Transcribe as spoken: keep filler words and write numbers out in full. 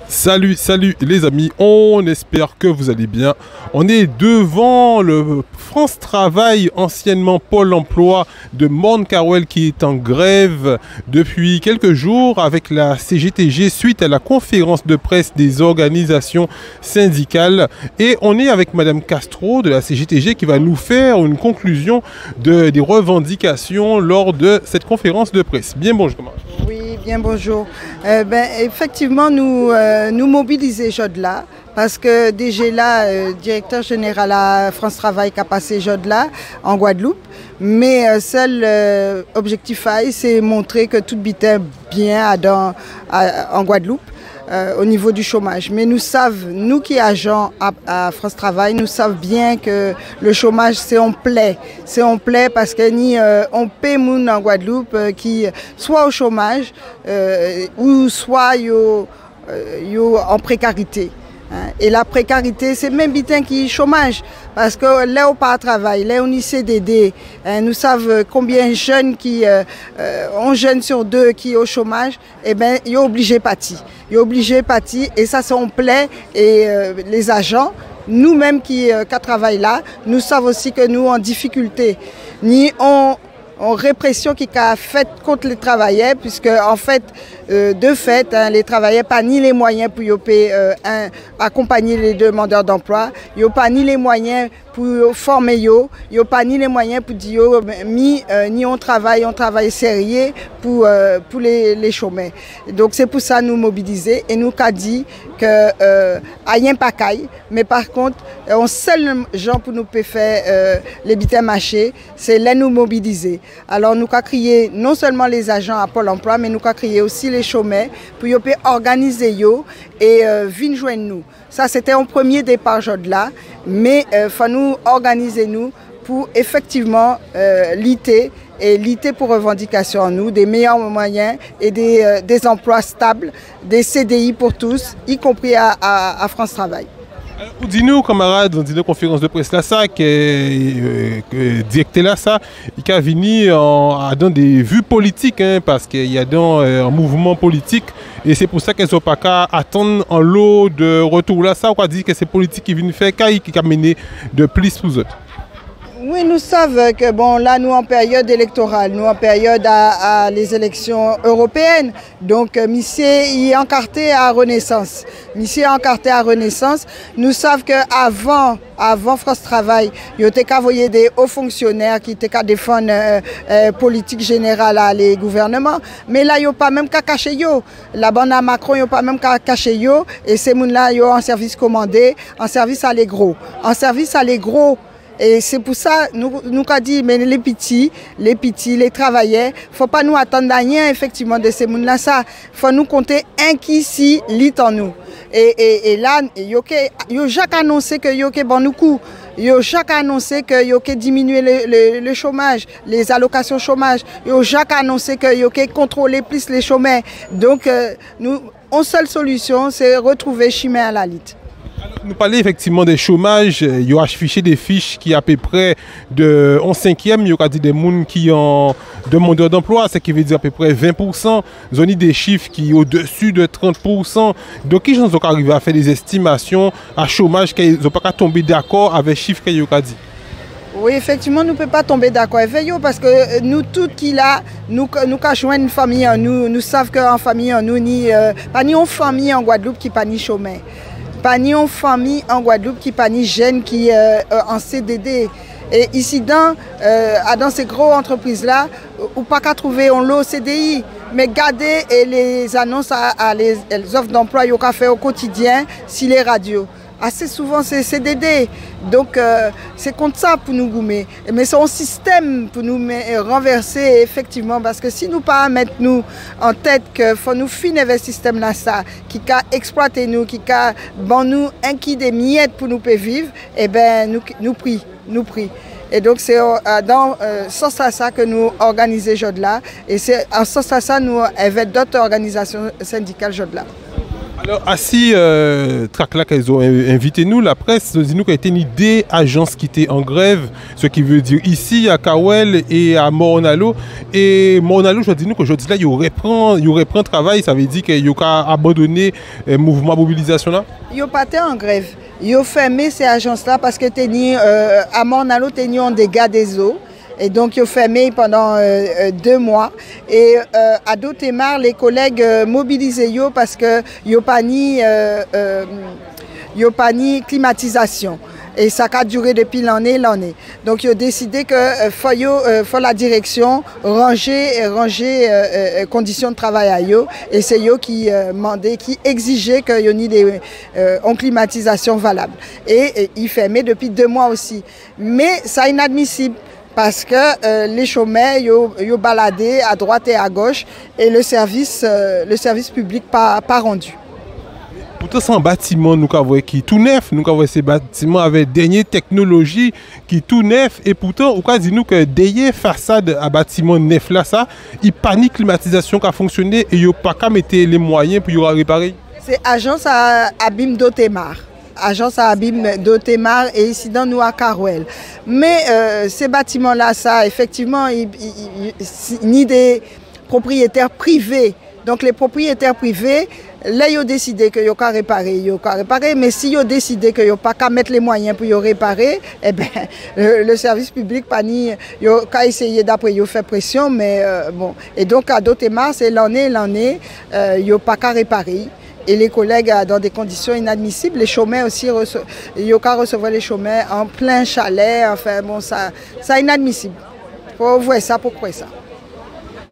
Salut, salut les amis, on espère que vous allez bien. On est devant le France Travail, anciennement Pôle Emploi de Morne-Carouel, qui est en grève depuis quelques jours avec la C G T G suite à la conférence de presse des organisations syndicales. Et on est avec Madame Castro de la C G T G qui va nous faire une conclusion de, des revendications lors de cette conférence de presse. Bien bonjour. Oui, bien bonjour. Euh, ben, effectivement, nous, euh, nous mobiliser Jodla parce que D G là, euh, directeur général à France Travail qui a passé Jodla en Guadeloupe, mais euh, seul euh, objectif c'est montrer que tout bitait bien dans, à, en Guadeloupe. Euh, au niveau du chômage. Mais nous savons, nous qui agents à, à France Travail, nous savons bien que le chômage, c'est en plaît. C'est en plaît parce que ni euh, on paie moun en Guadeloupe euh, qui soit au chômage euh, ou soit yo, euh, yo en précarité. Hein. Et la précarité, c'est même bitin qui est chômage. Parce que là, on pas travail, là, on y C D D. Hein, nous savons combien de jeunes qui, euh, euh, un jeune sur deux qui est au chômage, eh bien, ils sont obligés de partir. Ils sont obligés de partir et ça, c'est en plaît. Et euh, les agents, nous-mêmes qui, euh, qui travaillent là, nous savons aussi que nous, en difficulté, ni on en répression qui a fait contre les travailleurs, puisque en fait, euh, de fait, hein, les travailleurs n'ont pas ni les moyens pour euh, un, accompagner les demandeurs d'emploi, ils n'ont pas ni les moyens pour former, ils n'ont pas ni les moyens pour dire ni, euh, ni on travaille, on travaille sérieux pour, euh, pour les, les chômeurs. Donc c'est pour ça nous mobiliser et nous qu'a dit que euh, rien pas caille, mais par contre, on seul gens pour nous faire euh, les bitins marchés, c'est là nous mobiliser. Alors nous avons crié non seulement les agents à Pôle emploi, mais nous avons crié aussi les chômeurs pour qu'ils puissent organiser yo et euh, venir joindre nous. Ça c'était un premier départ là, mais il euh, faut nous organiser nous pour effectivement euh, lutter et lutter pour revendication en nous, des meilleurs moyens et des, euh, des emplois stables, des C D I pour tous, y compris à, à, à France Travail. Dis-nous, camarades, dans une conférence de presse là, ça, que euh, que directeur là, ça, il a venu en, dans des vues politiques, hein, parce qu'il y a dans euh, un mouvement politique, et c'est pour ça qu'elles n'ont pas qu'à attendre en lot de retour là, ça, on dit que c'est politique qui vient faire, qui a mené de plus pour eux. Oui, nous savons que bon, là, nous en période électorale, nous en période à, à les élections européennes. Donc, monsieur est encarté à Renaissance. Monsieur est encarté à Renaissance. Nous savons qu'avant, avant France Travail, il y a des hauts fonctionnaires qui étaient qu'à défendre euh, euh, politique générale à les gouvernements. Mais là, il n'y a pas même qu'à cacher yo. La bande à Macron, il n'y a pas même qu'à cacher yo. Et ces gens-là, ils sont en service commandé, en service à les gros. En service à les gros. Et c'est pour ça nous nous avons dit mais les petits, les petits, les travailleurs, faut pas nous attendre à rien effectivement de ces gens là ça, faut nous compter un qui si lit en nous. Et et et là yo yo Jacques annoncé que yo que bon nous coup, yo Jacques annoncé que yo que diminuer le, le, le chômage, les allocations chômage, yo Jacques annoncé que yo que contrôler plus les chômeurs. Donc euh, nous une seule solution c'est retrouver chemin à la lutte. Nous parlons effectivement des chômages, il y a affiché des fiches qui à peu près de en cinquième, il y a dit des gens qui ont demandeurs d'emploi, ce qui veut dire à peu près vingt pour cent, ils ont dit des chiffres qui sont au-dessus de trente pour cent. Donc ils ont arrivé à faire des estimations à chômage qu'ils n'ont pas tomber d'accord avec les chiffres qu'ils ont dit. Oui, effectivement, nous ne pouvons pas tomber d'accord avec eux parce que nous, tous qui là, nous nous avons une famille en nous, nous savons qu'en famille en nous, ni, euh, pas ni en famille en Guadeloupe qui pas ni chômeur. Pas ni en famille en Guadeloupe qui pas ni jeunes qui euh, en C D D. Et ici dans, euh, dans ces grosses entreprises-là, ou pas qu'à trouver un lot C D I, mais garder et les annonces à, à les, les offres d'emploi qu'on a fait au quotidien sur les radios. Assez souvent c'est C D D, donc euh, c'est contre ça pour nous goumer. Mais c'est un système pour nous renverser effectivement, parce que si nous pas mettre nous en tête que faut nous finir avec ce système là ça, qui a exploité nous, qui a bon nous un qui des miettes pour nous vivre, et ben nous nous prie, nous prie. Et donc c'est dans ce sens à ça que nous organisons Jodla, et c'est en ce sens à ça nous avec d'autres organisations syndicales Jodla. Alors, assis, euh, Tracla, qu'ils ont invité nous, la presse, nous dit nous qu'il y a été une idée agence qui était en grève, ce qui veut dire ici à Kawel et à Moronalo. Et Moronalo, je dis nous qu'aujourd'hui là, il reprend, il reprend travail, ça veut dire qu'il y a abandonné le mouvement mobilisation là. Ils n'ont pas été en grève. Ils ont fermé ces agences-là parce que euh, à Moronalo, ils ont des dégâts des eaux. Et donc, ils ont fermé pendant euh, deux mois. Et euh, à Dotemar, les collègues euh, mobilisés parce que ils n'ont pas ni euh, euh, climatisation. Et ça a duré depuis l'année l'année. Donc, ils ont décidé qu'il euh, faut, euh, faut la direction ranger, ranger euh, euh, conditions de travail à eux. Et c'est eux qui euh, demandaient, qui exigeaient qu'il y ait des euh, en climatisation valable. Et, et ils fermaient depuis deux mois aussi. Mais ça est inadmissible. Parce que euh, les chômeurs, ils ont baladé à droite et à gauche et le service, euh, le service public pas, pas rendu. Pourtant, c'est un bâtiment nous avons qui est tout neuf. Nous avons ces bâtiments avec dernière technologie qui est tout neuf. Et pourtant, on dit nous que derrière façade à bâtiment neuf là, ça, il n'y a pas ni climatisation qui a fonctionné et il n'y a pas qu'à mettre les moyens pour y réparer. C'est agence à Abim Dotemar. Agence à Abim Dotemar et ici dans nous à Kawel. Mais euh, ces bâtiments-là, ça, effectivement, il ni des propriétaires privés. Donc les propriétaires privés, là, ils ont décidé qu'ils n'ont qu'à réparer, ils ont qu'à réparer. Mais s'ils ont décidé qu'ils n'ont pas qu'à mettre les moyens pour y réparer, eh bien, le, le service public, pas ni, ils ont qu'à essayer d'après, ils ont fait pression. Mais euh, bon. Et donc à Dotemar, c'est l'année, l'année, euh, ils n'ont pas qu'à réparer. Et les collègues dans des conditions inadmissibles, les chômeurs aussi, il y a qu'à recevoir les chômeurs en plein chalet, enfin bon, ça, c'est inadmissible. Il faut voir ça, pourquoi ça.